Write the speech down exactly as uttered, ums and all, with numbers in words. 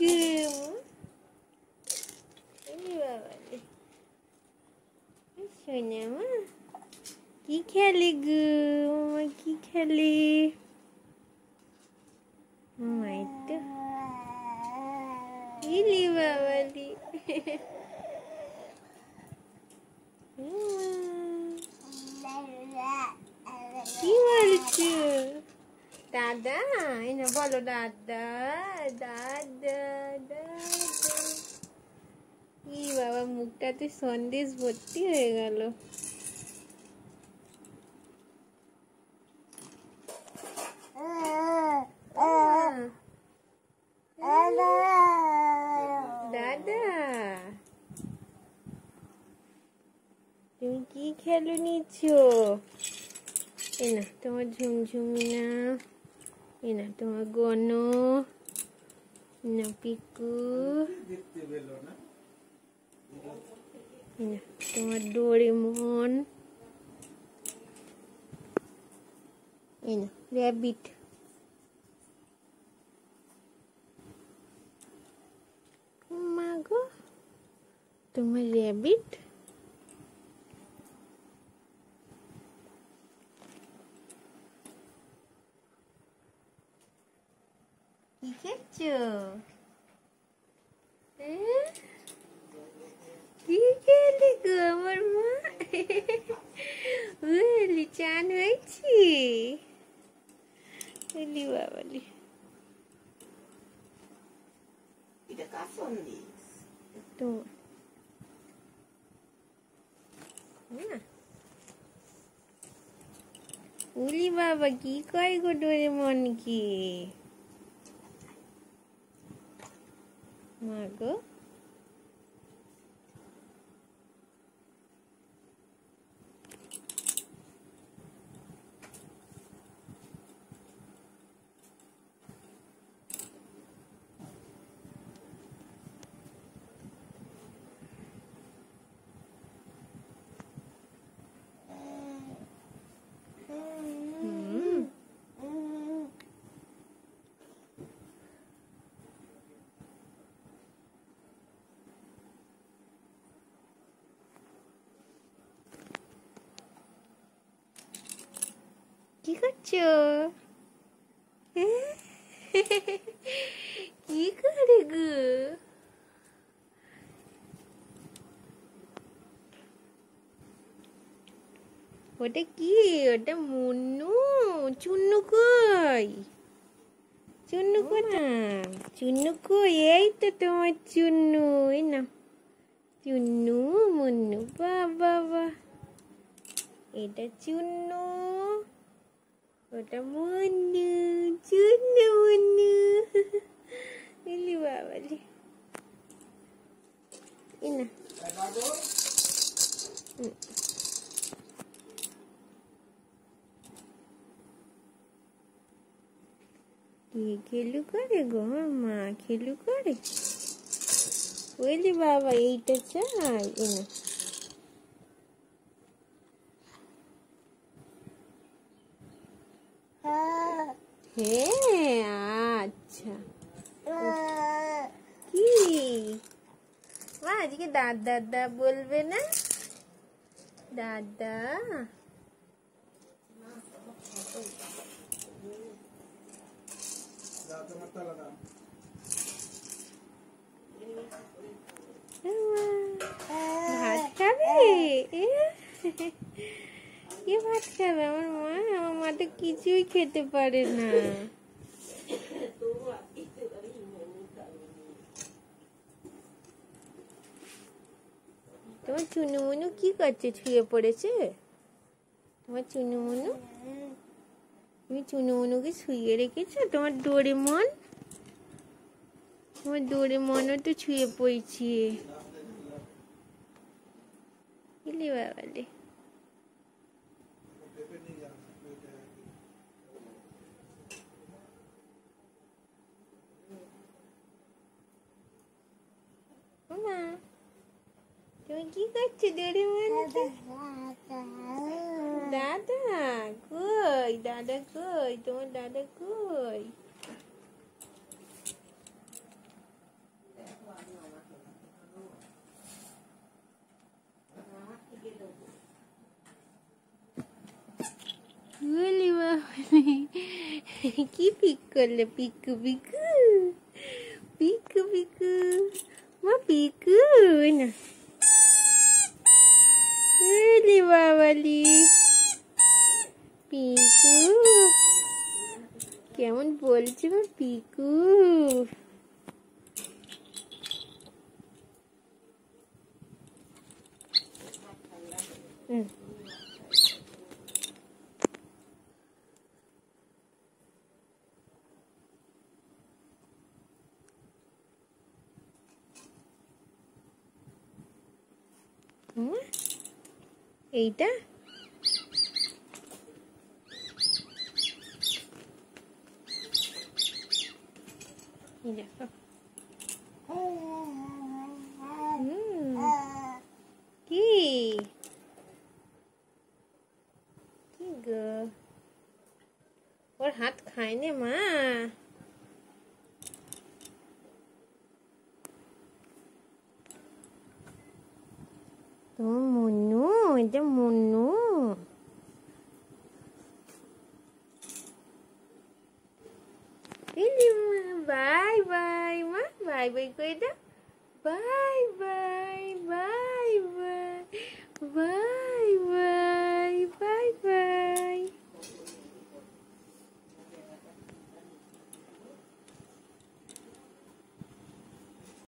gum. Ini bawa ni. Soalnya mah. Ki kheli gum, mama ki kheli. Mama itu. Ini bawa ni. কি বলছো দাদা এই না বলো দাদা দাদা দাদা কি বাবা মুখটাতে সন্দেশ ভর্তি হয়ে গেল দাদা তুমি কি খেলো নিচ্ছো এই না তোমার ঝুমঝুমি না এই না তোমার গনো না পিকু এই না তোমার ডোরেমন এই না র্যাবিট মা গো তোমার র্যাবিট কি খেয়েছো কি খেলি গো আমার মা বুঝলি চান হয়েছি বলি বাবালি এটা কার সন্দেশ তো না উলি বাবা কি কয় গো ডোরেমন কি মাগো কি করছো কি করে গো ওটা কি ওটা মুন্নু চুন্নু কই চুন্নু কোথায় চুন্নু কই এই তো তোমার চুন্নু এই না চুন্নু মুন্নু বাবা বাবা এটা চুন্নু ওটা মুন্নু চুন্নু মুন্নু এলি বাবালি ইনা কি খেলু করে গো মা খেলু করে ওইলি বাবা এইটা চাই ইনা হ্যাঁ আচ্ছা কি মা আজকে দাদা দাদা বলবে না দাদা ভাত খাবে কে ভাত খাবে আমার মা আমার মা তো কিছুই খেতে পারে না তোমার চুনুমুনু কি করছে শুয়ে পড়েছে তোমার চুনুমুনু তুমি চুনুমুনুকে শুয়ে রেখেছো তোমার ডোরেমন তোমার ডোরেমনও তো শুয়ে পড়েছে ইলি বাবালে মা তুমি কি করছো ডোরেমনকে দাদা কই দাদা কই তোমার দাদা কই বলি বাবলি কি পিক করলে পিকু পিকু পিকু পিকু মা পিকু না বলি বাবলি পিকু কেমন বলছে মা পিকু হুম এইটা এই দেখো কি কি গো ওর হাত খায় নে মা তোমার মুন্নু এটা মুন্নু বাই বাই মা বাই বাই করে দাও বাই বাই